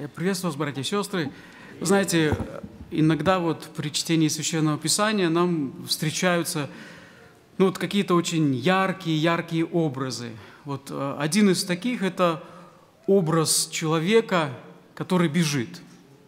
Я приветствую вас, братья и сестры. Знаете, иногда вот при чтении Священного Писания нам встречаются какие-то очень яркие образы. Вот один из таких – это образ человека, который бежит.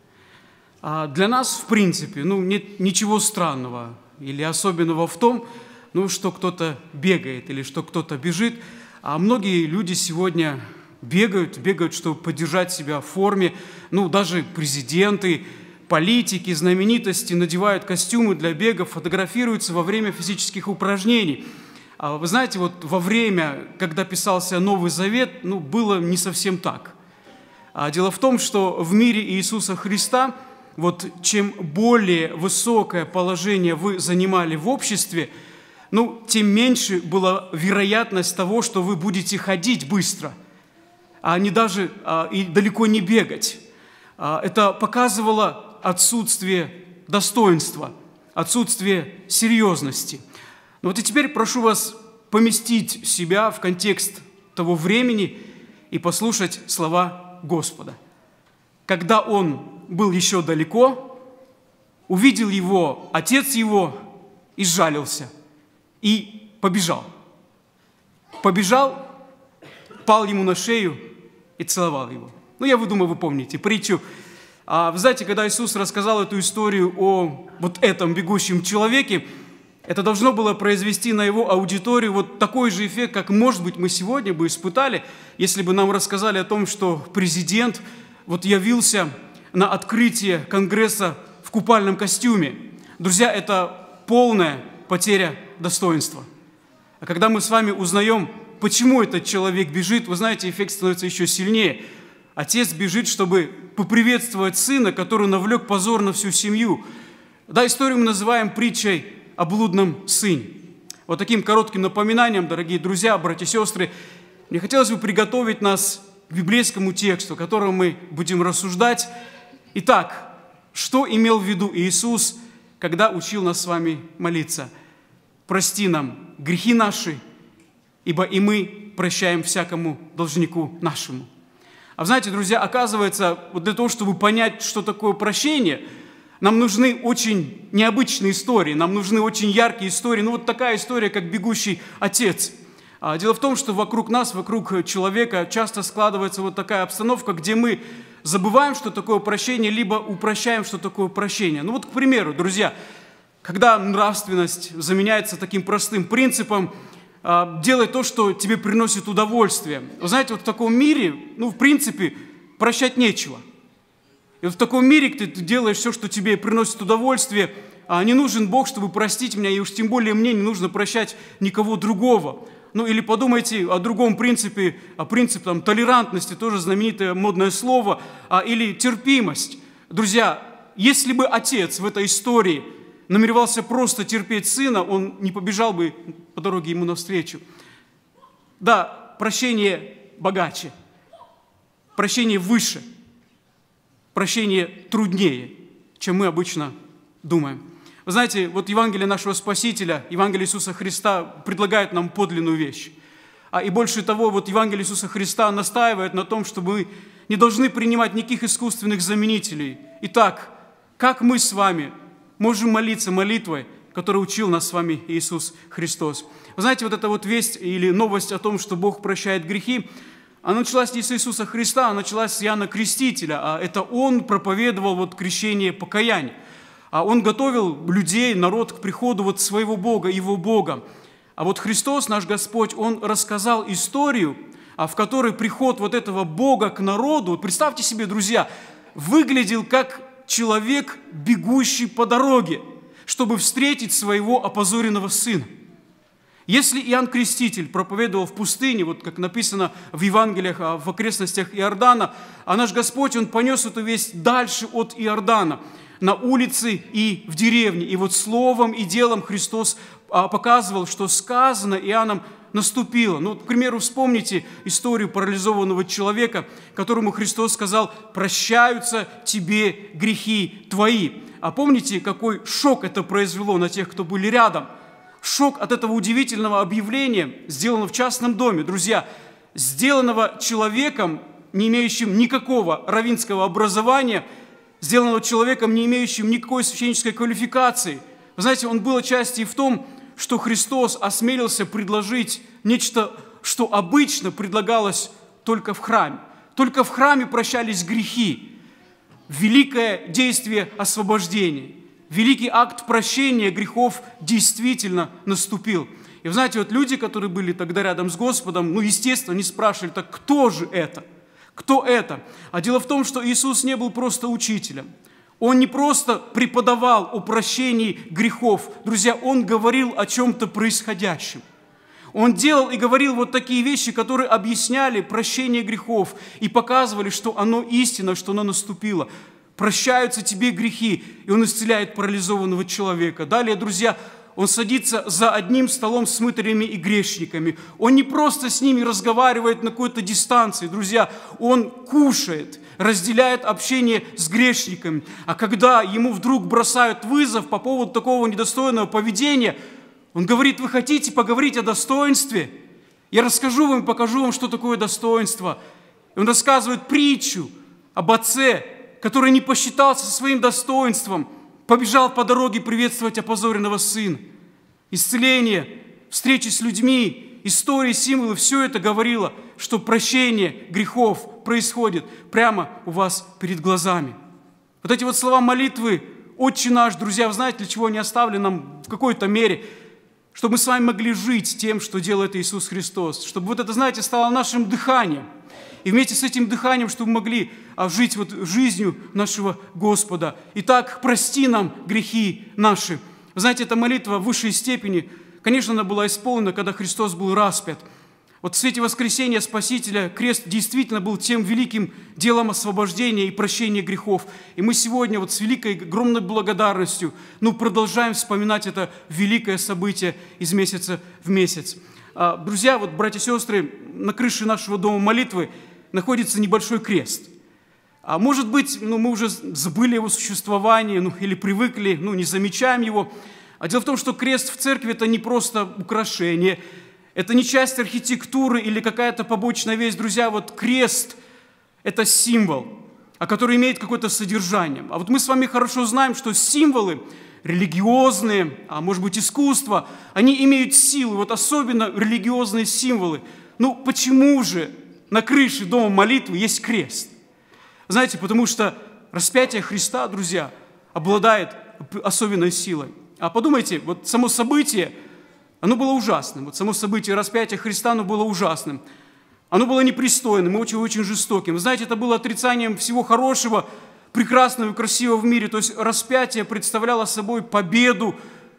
А для нас, в принципе, нет ничего странного или особенного в том, что кто-то бегает или что кто-то бежит. А многие люди сегодня бегают, чтобы поддержать себя в форме. Даже президенты, политики, знаменитости надевают костюмы для бега, фотографируются во время физических упражнений. Вы знаете, вот во время, когда писался Новый Завет, было не совсем так. Дело в том, что в мире Иисуса Христа, чем более высокое положение вы занимали в обществе, тем меньше была вероятность того, что вы будете ходить быстро, а не даже и далеко не бегать. Это показывало отсутствие достоинства, отсутствие серьезности. И теперь прошу вас поместить себя в контекст того времени и послушать слова Господа. Когда он был еще далеко, увидел его отец его и сжалился, и побежал. Побежал, пал ему на шею и целовал его. Я думаю, вы помните притчу. Вы знаете, когда Иисус рассказал эту историю о этом бегущем человеке, это должно было произвести на его аудиторию такой же эффект, как, может быть, мы сегодня бы испытали, если бы нам рассказали о том, что президент явился на открытие Конгресса в купальном костюме. Друзья, это полная потеря достоинства. А когда мы с вами узнаем, почему этот человек бежит, вы знаете, эффект становится еще сильнее. Отец бежит, чтобы поприветствовать сына, который навлек позор на всю семью. Историю мы называем притчей о блудном сыне. Таким коротким напоминанием, дорогие друзья, братья и сестры, мне хотелось бы приготовить нас к библейскому тексту, о котором мы будем рассуждать. Итак, что имел в виду Иисус, когда учил нас с вами молиться? «Прости нам грехи наши, ибо и мы прощаем всякому должнику нашему». Знаете, друзья, оказывается, для того, чтобы понять, что такое прощение, нам нужны очень необычные истории, нам нужны очень яркие истории. Такая история, как бегущий отец. Дело в том, что вокруг нас, вокруг человека часто складывается такая обстановка, где мы забываем, что такое прощение, либо упрощаем, что такое прощение. К примеру, друзья, когда нравственность заменяется таким простым принципом, делай то, что тебе приносит удовольствие. Вы знаете, в таком мире, в принципе, прощать нечего. И в таком мире ты делаешь все, что тебе приносит удовольствие, не нужен Бог, чтобы простить меня, и уж тем более мне не нужно прощать никого другого. Или подумайте о другом принципе, о принципе толерантности, тоже знаменитое модное слово, или терпимость. Друзья, если бы отец в этой истории намеревался просто терпеть сына, он не побежал бы по дороге ему навстречу. Да, прощение богаче, прощение выше, прощение труднее, чем мы обычно думаем. Вы знаете, Евангелие нашего Спасителя, Евангелие Иисуса Христа предлагает нам подлинную вещь. И больше того, Евангелие Иисуса Христа настаивает на том, что мы не должны принимать никаких искусственных заменителей. Итак, как мы с вами можем молиться молитвой, которой учил нас с вами Иисус Христос? Вы знаете, эта весть или новость о том, что Бог прощает грехи, она началась не с Иисуса Христа, она началась с Иоанна Крестителя. Это он проповедовал крещение покаяния. Он готовил людей, народ к приходу своего Бога, его Бога. Христос, наш Господь, Он рассказал историю, в которой приход этого Бога к народу, представьте себе, друзья, выглядел как человек, бегущий по дороге, чтобы встретить своего опозоренного сына. Если Иоанн Креститель проповедовал в пустыне, как написано в Евангелиях, в окрестностях Иордана, а наш Господь, Он понес эту весть дальше от Иордана, на улице и в деревне. И словом и делом Христос показывал, что сказано Иоанном наступило. К примеру, вспомните историю парализованного человека, которому Христос сказал: «Прощаются тебе грехи твои». А помните, какой шок это произвело на тех, кто были рядом? Шок от этого удивительного объявления, сделанного в частном доме. Друзья, сделанного человеком, не имеющим никакого раввинского образования, сделанного человеком, не имеющим никакой священнической квалификации. Вы знаете, он был отчасти и в том, что Христос осмелился предложить нечто, что обычно предлагалось только в храме. Только в храме прощались грехи. Великое действие освобождения, великий акт прощения грехов действительно наступил. И вы знаете, вот люди, которые были тогда рядом с Господом, естественно, не спрашивали, так кто же это? Кто это? А дело в том, что Иисус не был просто учителем. Он не просто преподавал о прощении грехов. Друзья, Он говорил о чем-то происходящем. Он делал и говорил вот такие вещи, которые объясняли прощение грехов и показывали, что оно истинно, что оно наступило. Прощаются тебе грехи, и Он исцеляет парализованного человека. Далее, друзья, Он садится за одним столом с мытарями и грешниками. Он не просто с ними разговаривает на какой-то дистанции, друзья. Он кушает, разделяет общение с грешниками. А когда ему вдруг бросают вызов по поводу такого недостойного поведения, Он говорит: вы хотите поговорить о достоинстве? Я расскажу вам и покажу вам, что такое достоинство. И Он рассказывает притчу об отце, который не посчитался со своим достоинством, побежал по дороге приветствовать опозоренного сына. Исцеление, встречи с людьми, истории, символы, все это говорило, что прощение грехов происходит прямо у вас перед глазами. Вот эти вот слова молитвы «Отче наш», друзья, вы знаете, для чего они оставлены нам в какой-то мере? Чтобы мы с вами могли жить тем, что делает Иисус Христос. Чтобы вот это, знаете, стало нашим дыханием. И вместе с этим дыханием, чтобы мы могли жить вот жизнью нашего Господа. Итак, прости нам грехи наши. Вы знаете, эта молитва в высшей степени, конечно, она была исполнена, когда Христос был распят. Вот в свете воскресения Спасителя крест действительно был тем великим делом освобождения и прощения грехов. И мы сегодня вот с великой, огромной благодарностью продолжаем вспоминать это великое событие из месяца в месяц. Друзья, вот, братья и сестры, на крыше нашего дома молитвы находится небольшой крест. А может быть, мы уже забыли его существование, или привыкли, не замечаем его. А дело в том, что крест в церкви – это не просто украшение, это не часть архитектуры или какая-то побочная вещь. Друзья, вот крест – это символ, который имеет какое-то содержание. А вот мы с вами хорошо знаем, что символы религиозные, а может быть искусство, они имеют силу, вот особенно религиозные символы. Почему же на крыше дома молитвы есть крест? Знаете, потому что распятие Христа, друзья, обладает особенной силой. А подумайте, вот само событие, оно было ужасным. Вот само событие распятия Христа, оно было ужасным. Оно было непристойным и очень жестоким. Вы знаете, это было отрицанием всего хорошего, прекрасного и красивого в мире. То есть распятие представляло собой победу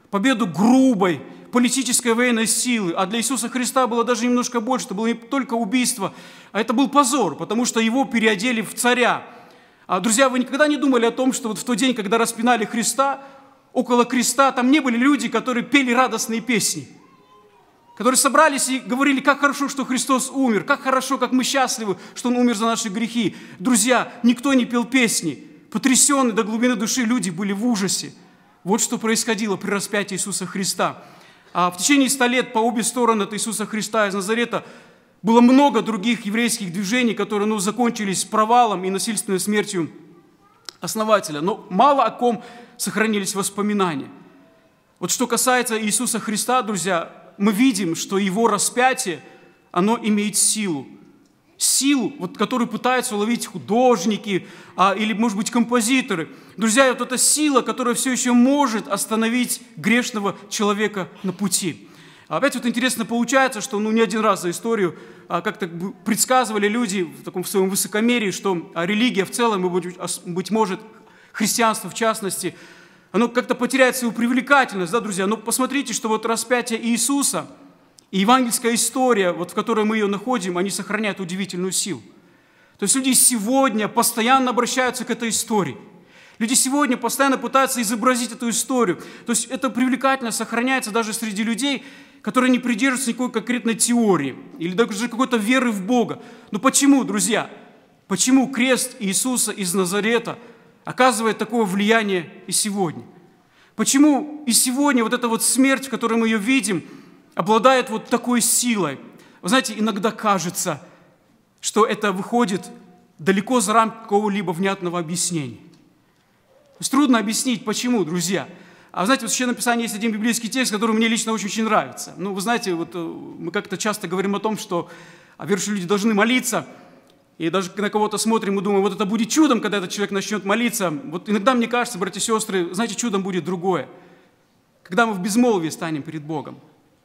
грубой, политической военной силы. А для Иисуса Христа было даже немножко больше. Это было не только убийство, а это был позор, потому что его переодели в царя. Друзья, вы никогда не думали о том, что вот в тот день, когда распинали Христа, около креста там не были люди, которые пели радостные песни, которые собрались и говорили, как хорошо, что Христос умер, как хорошо, как мы счастливы, что Он умер за наши грехи. Друзья, никто не пел песни. Потрясенные до глубины души люди были в ужасе. Вот что происходило при распятии Иисуса Христа. А в течение 100 лет по обе стороны от Иисуса Христа из Назарета было много других еврейских движений, которые закончились провалом и насильственной смертью основателя. Но мало о ком сохранились воспоминания. Вот что касается Иисуса Христа, друзья, мы видим, что Его распятие, оно имеет силу. Силу, которую пытаются уловить художники или, может быть, композиторы. Друзья, вот эта сила, которая все еще может остановить грешного человека на пути. Опять вот интересно получается, что не один раз за историю как-то предсказывали люди в своем высокомерии, что религия в целом, быть может, христианство в частности, оно как-то потеряет свою привлекательность, да, друзья? Но посмотрите, что вот распятие Иисуса и евангельская история, в которой мы ее находим, они сохраняют удивительную силу. То есть люди сегодня постоянно обращаются к этой истории. Люди сегодня постоянно пытаются изобразить эту историю. То есть эта привлекательность сохраняется даже среди людей, которые не придерживаются никакой конкретной теории или даже какой-то веры в Бога. Но почему, друзья? Почему крест Иисуса из Назарета оказывает такое влияние и сегодня? Почему и сегодня вот эта вот смерть, в которой мы ее видим, обладает вот такой силой? Вы знаете, иногда кажется, что это выходит далеко за рамки какого-либо внятного объяснения. То есть трудно объяснить, почему, друзья. А знаете, вот в Священном Писании есть один библейский текст, который мне лично очень нравится. Ну, вы знаете, вот мы как-то часто говорим о том, что верующие люди должны молиться, и даже на кого-то смотрим и думаем, вот это будет чудом, когда этот человек начнет молиться. Вот иногда мне кажется, братья и сестры, знаете, чудом будет другое. Когда мы в безмолвии станем перед Богом.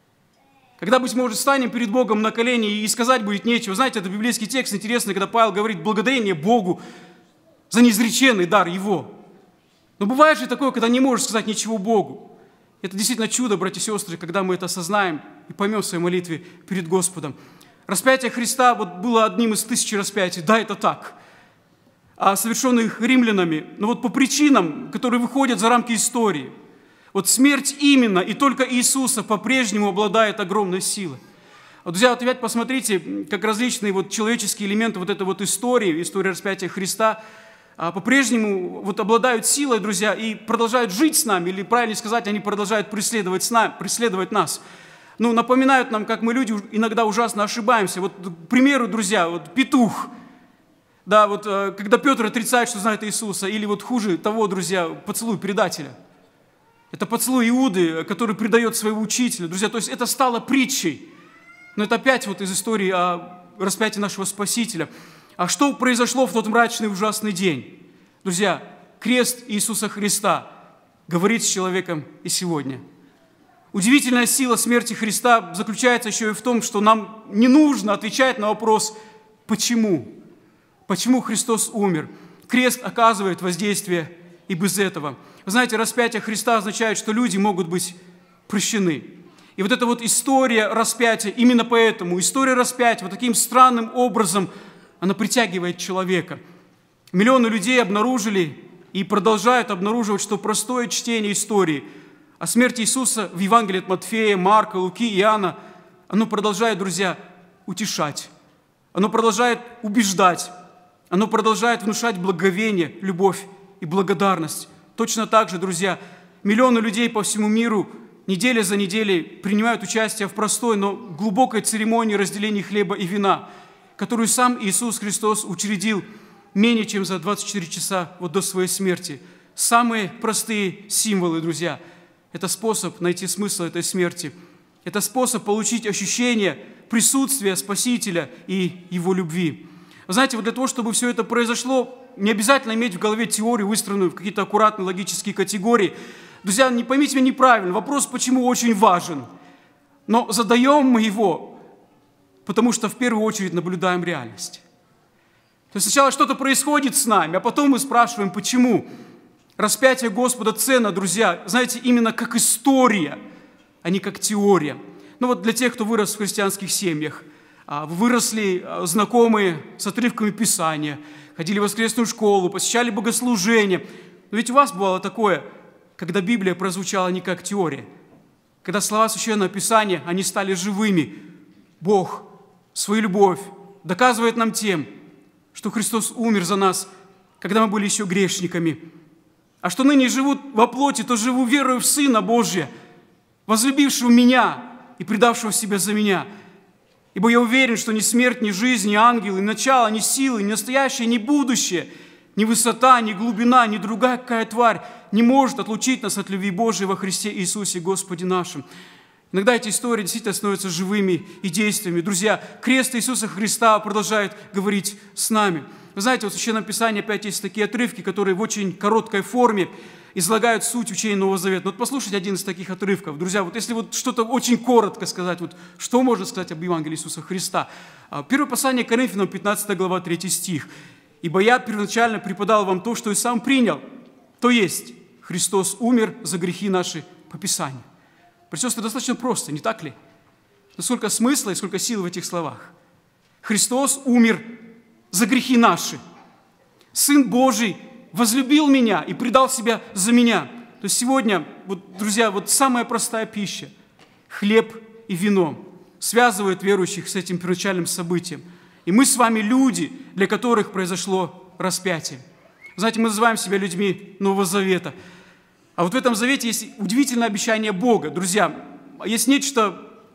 Когда, быть может, станем перед Богом на колени и сказать будет нечего. Знаете, это библейский текст интересный, когда Павел говорит благодарение Богу за неизреченный дар Его. Но бывает же такое, когда не можешь сказать ничего Богу. Это действительно чудо, братья и сестры, когда мы это осознаем и поймем в своей молитве перед Господом. Распятие Христа вот было одним из 1000 распятий. Да, это так. А совершенных римлянами, но вот по причинам, которые выходят за рамки истории. Вот смерть именно и только Иисуса по-прежнему обладает огромной силой. Вот, друзья, вот опять посмотрите, как различные вот человеческие элементы вот этой вот истории распятия Христа, по-прежнему вот обладают силой, друзья, и продолжают жить с нами, или, правильнее сказать, они продолжают преследовать нас. Ну, напоминают нам, как мы, люди, иногда ужасно ошибаемся. Вот, к примеру, друзья, вот петух, да, вот когда Петр отрицает, что знает Иисуса, или вот хуже того, друзья, поцелуй предателя. Это поцелуй Иуды, который предает своего учителя. Друзья, то есть это стало притчей. Но это опять вот из истории о распятии нашего Спасителя. А что произошло в тот мрачный ужасный день? Друзья, крест Иисуса Христа говорит с человеком и сегодня. Удивительная сила смерти Христа заключается еще и в том, что нам не нужно отвечать на вопрос «почему?». Почему Христос умер? Крест оказывает воздействие и без этого. Вы знаете, распятие Христа означает, что люди могут быть прощены. И вот эта вот история распятия, именно поэтому история распятия вот таким странным образом она притягивает человека. Миллионы людей обнаружили и продолжают обнаруживать, что простое чтение истории о смерти Иисуса в Евангелии от Матфея, Марка, Луки, Иоанна, оно продолжает, друзья, утешать, оно продолжает убеждать, оно продолжает внушать благовение, любовь и благодарность. Точно так же, друзья, миллионы людей по всему миру неделя за неделей принимают участие в простой, но глубокой церемонии разделения хлеба и вина, которую сам Иисус Христос учредил менее чем за 24 часа вот до своей смерти. Самые простые символы, друзья, это способ найти смысл этой смерти. Это способ получить ощущение присутствия Спасителя и Его любви. Вы знаете, вот для того, чтобы все это произошло, не обязательно иметь в голове теорию, выстроенную в какие-то аккуратные логические категории. Друзья, не поймите меня неправильно, вопрос «почему» очень важен. Но задаем мы его, потому что в первую очередь наблюдаем реальность. То есть сначала что-то происходит с нами, а потом мы спрашиваем, почему. Распятие Господа ценно, друзья, знаете, именно как история, а не как теория. Ну вот для тех, кто вырос в христианских семьях, выросли знакомые с отрывками Писания, ходили в воскресную школу, посещали богослужения. Но ведь у вас бывало такое, когда Библия прозвучала не как теория, когда слова Священного Писания, они стали живыми. Бог свою любовь доказывает нам тем, что Христос умер за нас, когда мы были еще грешниками. А что ныне живут во плоти, то живу верою в Сына Божия, возлюбившего меня и предавшего себя за меня. Ибо я уверен, что ни смерть, ни жизнь, ни ангелы, ни начало, ни силы, ни настоящее, ни будущее, ни высота, ни глубина, ни другая какая тварь не может отлучить нас от любви Божией во Христе Иисусе Господе нашим. Иногда эти истории действительно становятся живыми и действиями. Друзья, крест Иисуса Христа продолжает говорить с нами. Вы знаете, вот в Священном Писании опять есть такие отрывки, которые в очень короткой форме излагают суть учения Нового Завета. Вот послушайте один из таких отрывков. Друзья, вот если вот что-то очень коротко сказать, вот что можно сказать об Евангелии Иисуса Христа? Первое послание к Коринфянам, 15 глава, 3 стих. «Ибо я первоначально преподал вам то, что и сам принял, то есть Христос умер за грехи наши по Писанию». Братья и сестры, достаточно просто, не так ли? Но сколько смысла и сколько сил в этих словах. Христос умер за грехи наши. Сын Божий возлюбил меня и предал себя за меня. То есть сегодня, вот, друзья, вот самая простая пища, хлеб и вино, связывает верующих с этим первоначальным событием. И мы с вами люди, для которых произошло распятие. Знаете, мы называем себя людьми Нового Завета. А вот в этом завете есть удивительное обещание Бога. Друзья, есть нечто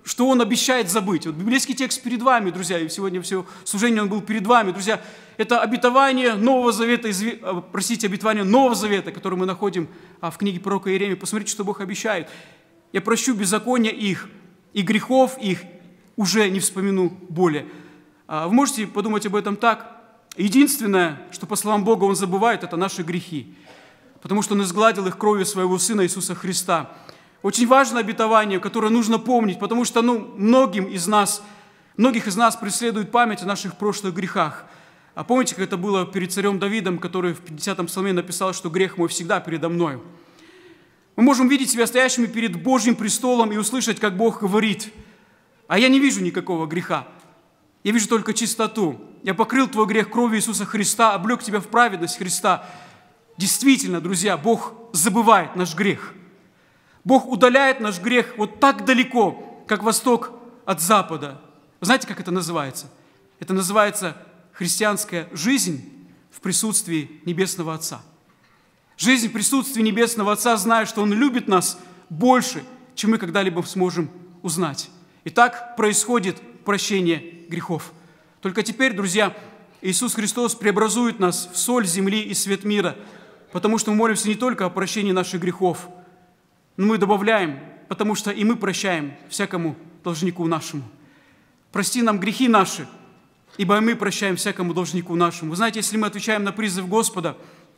что Он обещает забыть. Вот библейский текст перед вами, друзья, и сегодня все служение он был перед вами, друзья. Это обетование Нового Завета, обетование Нового Завета, которое мы находим в книге пророка Иеремии. Посмотрите, что Бог обещает. «Я прощу беззакония их, и грехов их уже не вспомину более». Вы можете подумать об этом так. Единственное, что, по словам Бога, Он забывает, это наши грехи, потому что Он изгладил их кровью Своего Сына Иисуса Христа. Очень важное обетование, которое нужно помнить, потому что многих из нас преследует память о наших прошлых грехах. А помните, как это было перед царем Давидом, который в 50-м псалме написал, что грех мой всегда передо мною? Мы можем видеть себя стоящими перед Божьим престолом и услышать, как Бог говорит: «А я не вижу никакого греха, я вижу только чистоту. Я покрыл твой грех кровью Иисуса Христа, облег тебя в праведность Христа». Действительно, друзья, Бог забывает наш грех. Бог удаляет наш грех вот так далеко, как восток от запада. Знаете, как это называется? Это называется христианская жизнь в присутствии Небесного Отца. Жизнь в присутствии Небесного Отца, зная, что Он любит нас больше, чем мы когда-либо сможем узнать. И так происходит прощение грехов. Только теперь, друзья, Иисус Христос преобразует нас в соль земли и свет мира, потому что мы молимся не только о прощении наших грехов, но мы добавляем, потому что и мы прощаем всякому должнику нашему. Прости нам грехи наши, ибо и мы прощаем всякому должнику нашему. Вы знаете, если мы отвечаем на призыв Господа,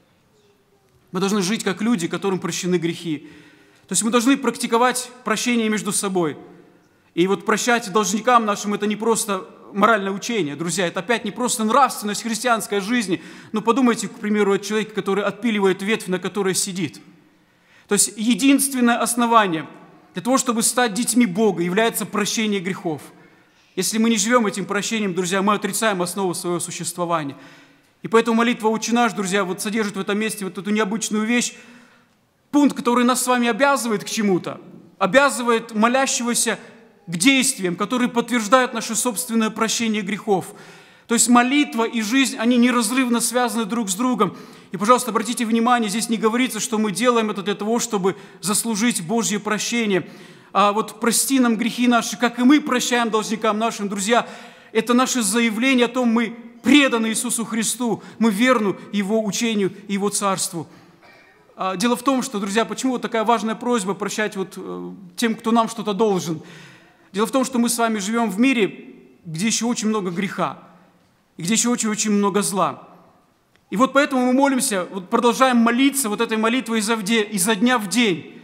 мы должны жить как люди, которым прощены грехи. То есть мы должны практиковать прощение между собой. И вот прощать должникам нашим – это не просто моральное учение, друзья, это опять не просто нравственность христианской жизни. Но подумайте, к примеру, о человеке, который отпиливает ветвь, на которой сидит. То есть единственное основание для того, чтобы стать детьми Бога, является прощение грехов. Если мы не живем этим прощением, друзья, мы отрицаем основу своего существования. И поэтому молитва «Отче наш», друзья, вот содержит в этом месте вот эту необычную вещь, пункт, который нас с вами обязывает к чему-то, обязывает молящегося к действиям, которые подтверждают наше собственное прощение грехов. То есть молитва и жизнь, они неразрывно связаны друг с другом. И, пожалуйста, обратите внимание, здесь не говорится, что мы делаем это для того, чтобы заслужить Божье прощение. А вот прости нам грехи наши, как и мы прощаем должникам нашим, друзья, это наше заявление о том, мы преданы Иисусу Христу, мы верны Его учению и Его Царству. Дело в том, что, друзья, почему вот такая важная просьба прощать вот тем, кто нам что-то должен? Дело в том, что мы с вами живем в мире, где еще очень много греха, и где еще очень-очень много зла. И вот поэтому мы молимся, вот продолжаем молиться вот этой молитвой изо дня в день.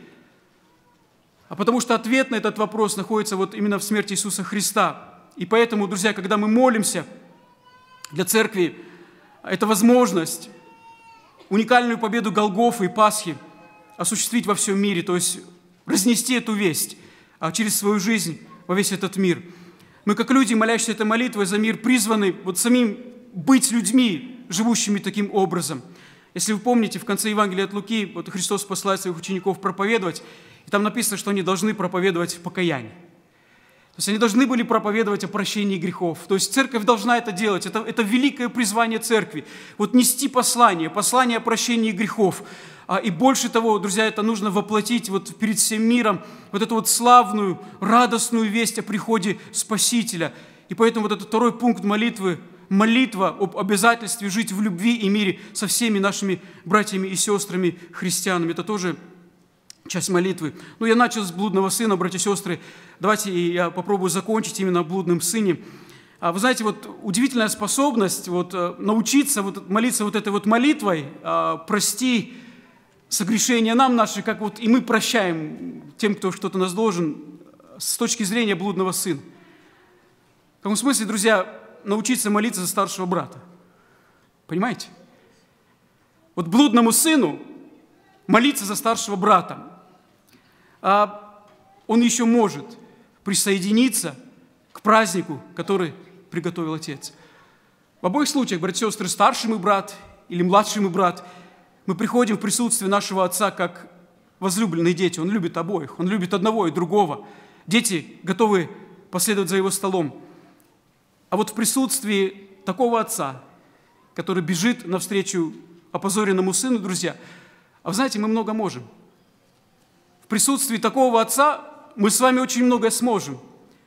А потому что ответ на этот вопрос находится вот именно в смерти Иисуса Христа. И поэтому, друзья, когда мы молимся, для церкви это возможность уникальную победу Голгофы и Пасхи осуществить во всем мире, то есть разнести эту весть через свою жизнь во весь этот мир. Мы, как люди, молящиеся этой молитвой за мир, призваны вот самим быть людьми, живущими таким образом. Если вы помните, в конце Евангелия от Луки вот Христос посылает своих учеников проповедовать, и там написано, что они должны проповедовать покаяние. То есть они должны были проповедовать о прощении грехов. То есть церковь должна это делать. Это великое призвание церкви. Вот нести послание о прощении грехов. И больше того, друзья, это нужно воплотить вот перед всем миром вот эту вот славную, радостную весть о приходе Спасителя. И поэтому вот этот второй пункт молитвы, молитва об обязательстве жить в любви и мире со всеми нашими братьями и сестрами христианами. Это тоже часть молитвы. Ну, я начал с блудного сына, братья и сестры. Давайте я попробую закончить именно о блудном сыне. Вы знаете, вот удивительная способность вот, научиться вот, молиться вот этой вот молитвой «Прости согрешения нам наши», как вот и мы прощаем тем, кто что-то нас должен, с точки зрения блудного сына. В каком смысле, друзья, научиться молиться за старшего брата? Понимаете? Вот блудному сыну молиться за старшего брата. Он еще может присоединиться к празднику, который приготовил отец. В обоих случаях, братья и сестры, старший мой брат или младший мой брат, мы приходим в присутствие нашего отца как возлюбленные дети. Он любит обоих, он любит одного и другого. Дети готовы последовать за его столом. А вот в присутствии такого отца, который бежит навстречу опозоренному сыну, друзья, вы знаете, мы много можем. В присутствии такого отца мы с вами очень многое сможем.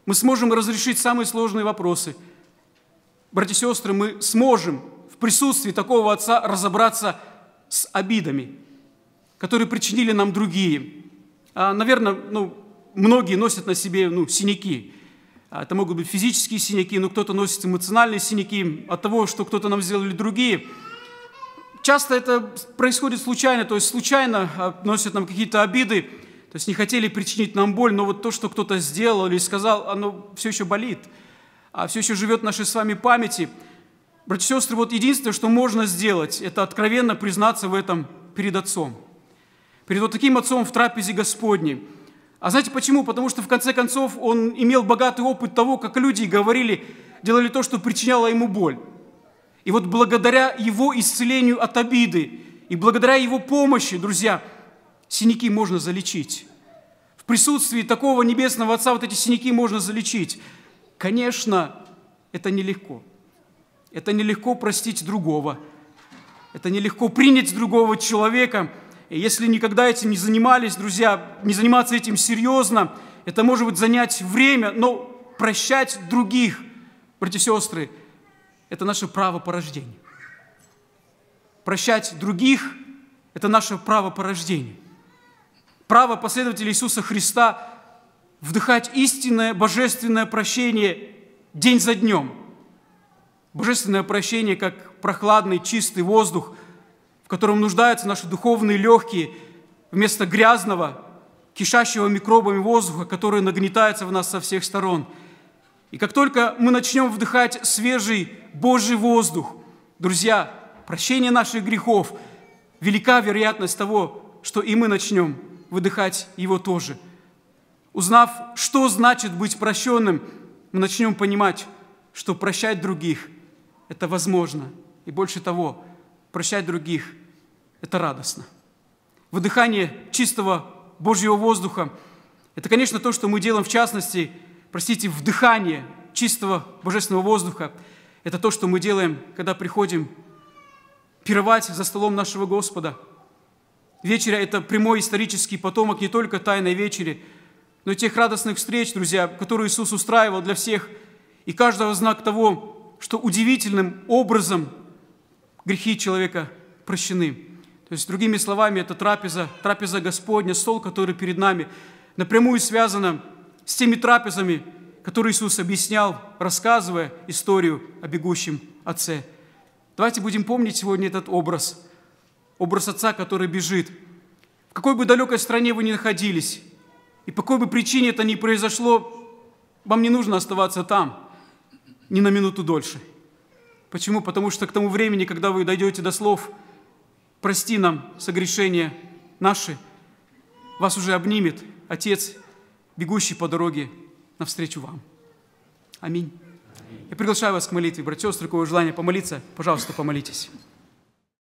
мы сможем разрешить самые сложные вопросы. Братья и сестры, мы сможем в присутствии такого Отца разобраться с обидами, которые причинили нам другие. Наверное, многие носят на себе синяки. Это могут быть физические синяки, но кто-то носит эмоциональные синяки от того, что кто-то нам сделали другие. Часто это происходит случайно, то есть случайно носят нам какие-то обиды, то есть не хотели причинить нам боль, но вот то, что кто-то сделал или сказал, оно все еще болит, все еще живет в нашей с вами памяти. Братья и сестры, вот единственное, что можно сделать, это откровенно признаться в этом перед Отцом. Перед вот таким Отцом в трапезе Господней. А знаете почему? Потому что в конце концов он имел богатый опыт того, как люди говорили, делали то, что причиняло ему боль. И вот благодаря его исцелению от обиды и благодаря его помощи, друзья, синяки можно залечить. В присутствии такого Небесного Отца вот эти синяки можно залечить. Конечно, это нелегко. Это нелегко простить другого. Это нелегко принять другого человека. И если никогда этим не занимались, друзья, не заниматься этим серьезно, это может быть занять время, но прощать других, братья и сестры, это наше право по рождению. Прощать других – это наше право по рождению. Право последователей Иисуса Христа вдыхать истинное божественное прощение день за днем. Божественное прощение, как прохладный, чистый воздух, в котором нуждаются наши духовные легкие, вместо грязного, кишащего микробами воздуха, который нагнетается в нас со всех сторон. И как только мы начнем вдыхать свежий Божий воздух, друзья, прощение наших грехов, велика вероятность того, что и мы начнем выдыхать его тоже. Узнав, что значит быть прощенным, мы начнем понимать, что прощать других – это возможно. И больше того, прощать других – это радостно. Выдыхание чистого Божьего воздуха – это, конечно, то, что мы делаем в частности, вдыхание чистого божественного воздуха – это то, что мы делаем, когда приходим пировать за столом нашего Господа. Вечеря – это прямой исторический потомок не только Тайной вечери, но и тех радостных встреч, друзья, которые Иисус устраивал для всех, и каждого знак того, что удивительным образом грехи человека прощены. То есть, другими словами, это трапеза Господня, стол, который перед нами, напрямую связана с теми трапезами, которые Иисус объяснял, рассказывая историю о бегущем Отце. Давайте будем помнить сегодня этот образ Отца, который бежит. В какой бы далекой стране вы ни находились, и по какой бы причине это ни произошло, вам не нужно оставаться там ни на минуту дольше. Почему? Потому что к тому времени, когда вы дойдете до слов «Прости нам согрешения наши», вас уже обнимет Отец, бегущий по дороге навстречу вам. Аминь. Я приглашаю вас к молитве. Братья и сестры, какое желание помолиться, пожалуйста, помолитесь.